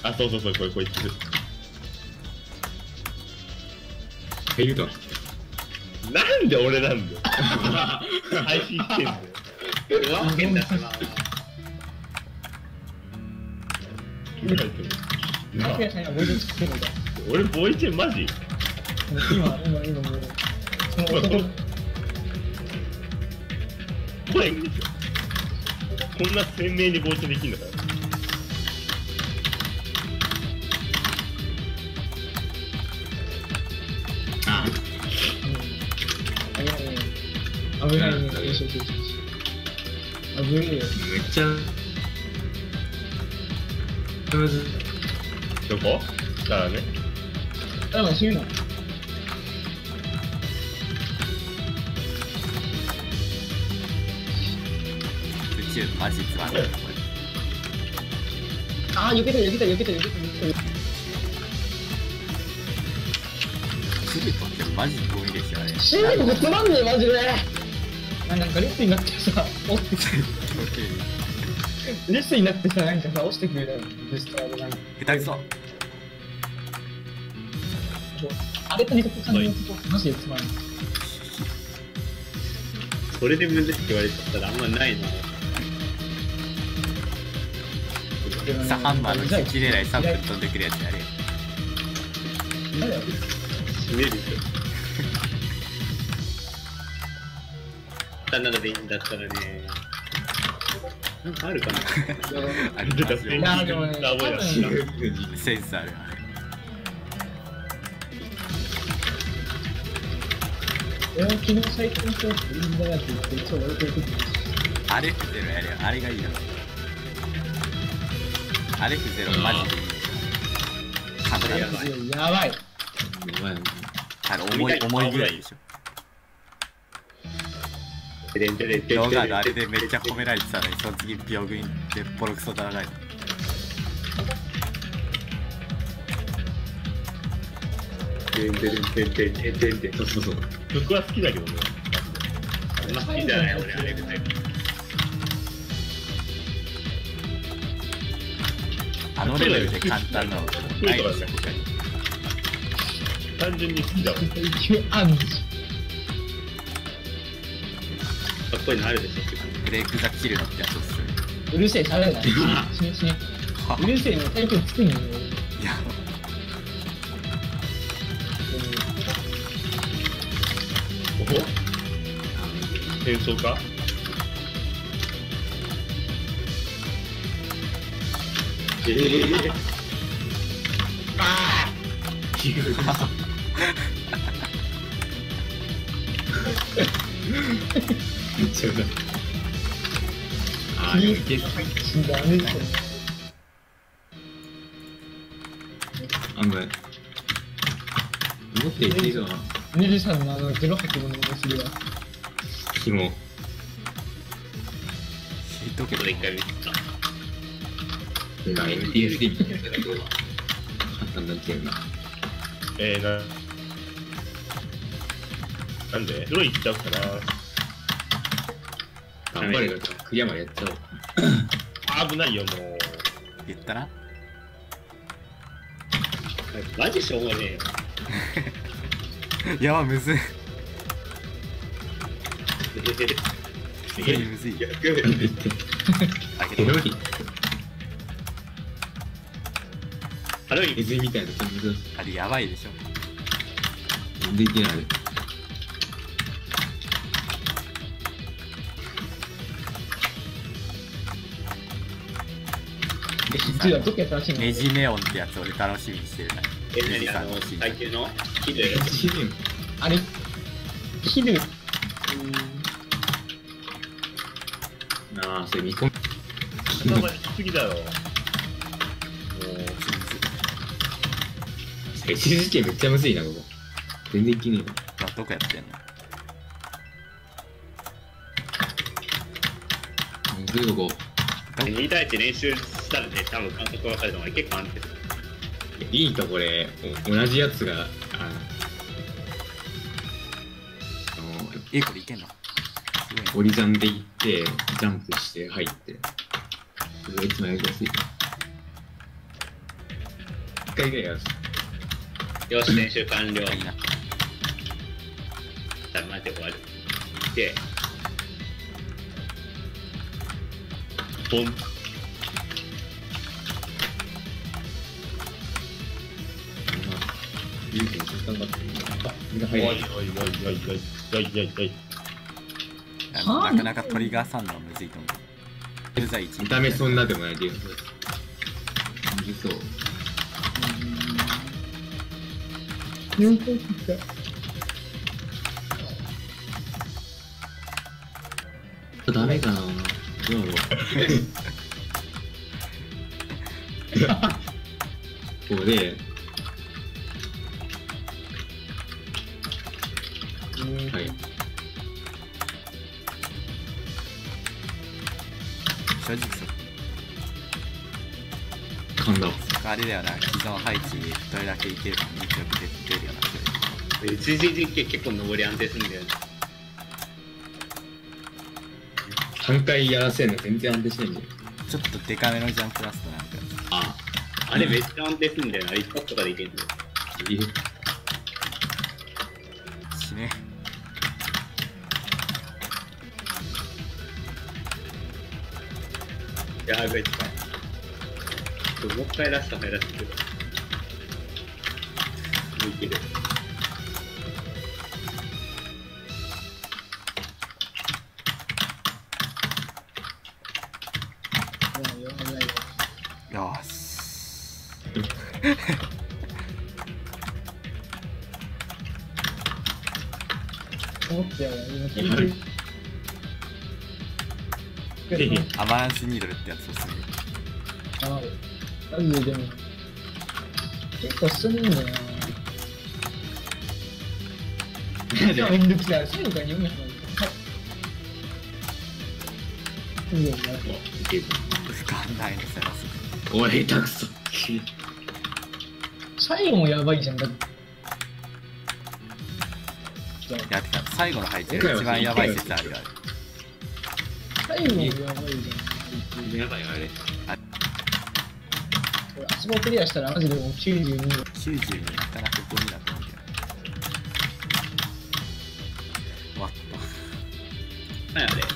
あ、そうそうそう、こいつ。 いると。 なんで俺なんだよ。配信してんだよ。 わけだな。 明らかにボイド作ってるんだ。 俺ボイチェンマジ？ 今もうその男これいいでしょ。こんな鮮明にボイチェンできんだから。 あ危ないね。危ないね。危ないよ。 めっちゃむず。 どこ？だからね。 あ、まあ、死ぬな。 宇宙マジつまんないなこれ。 あー、避けた。 来るとってマジゴミですよね。 死ぬのつまんねえ、マジで。なんかレッスンになってさ、落ちてくる。レッスンになってさ、なんかさ、落ちてくるよ。ブストラでなんか。 下手くそ。 あれと似た感じのとこ、マジでつまんない。 それでむずいって言われちゃったらあんまないな。 さ、ハンマーの切れない3分飛んでくるやつやれ。 なんだよ。 閉めるでしょ。7でいいんだったらね。なんかあるかな。 ありますよ。 いや、でもね、多分センスあるあれ。 俺は昨日最近の人っていいんだなって言っていつも俺と言ってた。 アレフゼロやれよ。あれがいいよ。アレフゼロマジでいいよ。簡単やばい。 やばい。 重いぐらいでしょ。動画のあれでめっちゃ褒められてたのに、その次病院でボロクソだらない。 そうそうそう。 僕は好きだけどね。 あんま好きじゃない俺あれぐらい。 あのレベルで簡単なのないですよ、他に。 単純に好きだもん。 アンジ。 かっこいいのあるでしょ。 ブレイクザキルのってやつっすよね。 うるせえ、喋らない。死ね。うるせえ、もうタイトル作んのよ。 いや、 おほ戦争か？ あちょっと。ああ、 ー、でもいける。 死んだね。 案外。思っていけるぞな。 ネルさんの085の面白いわ。 紐。 知っとけどこれ一回見た。 MTSD みたいなやつだけど、簡単になってるな。 なんでどれ行っちゃうかな。 頑張れよ、クリアまでやっちゃおう。 危ないよ、もう。 言ったな。 マジしょうがねえよ。 いや、むずい。 逃げむずい。あけど、 エロい。 ハロウィンネズミみたいな感じだ。 あれやばいでしょ。 できない。 実はどっかやったらしいの。 ネジネオンってやつ俺楽しみにしてるな。ネジさんのシーン最近のキルあれ、ヒル。 ああ、それ見込み。 頭にきすぎだろ。もう、 一時事件めっちゃむずいな、ここ。全然いけねえわ。 どこやってんの？ どういうとこ 2対1練習したらね、多分感覚分かるのが結構安定する。 いいとこれ、同じやつが、 これいけんの？すごいね。 折り算で行って、ジャンプして入って、それが一番やりやすい。 回ぐらいやる。 よし、練習完了。 いいな。 じゃあ、待って終わる。で、ポン。 リュウジの時間がみんなおいおい早い。 おいおいおいおいおいおい。 なかなかトリガーさんのはむずいと思う。ユーザー1 見た目そんなでもないで。むずそう。ダメかな。どうだろう。こうで、はい。 正直噛んだわ。 あれだよな、既存配置どれだけいけるか日力出るような種類。 一時実験結構登り安定するんだよね。 3回やらせるの全然安定しないんだよ。 ちょっとデカめのジャンプラストなんかああれめっちゃ安定するんだよな。一発とかでいけるんだよ。 死ね。 やべえ、近い。もう一回ラスト入らせてくる。いける。 よーし。 思ってやる。 アバランスニードルってやつをする。 ある。マジででも、結構進むんだよな。めんどくさい。最後から読めない。いいよね。 浮かんないの探す。 おい、下手くそ。 最後もやばいじゃん。だっていや、てか最後の配置が一番やばい説あるよ。 最後もやばいじゃん。 やばい、あれ。 俺、あそこクリアしたらマジでもう92。 90になかなかゴミだと思うけど。終わった。 なんやあれ。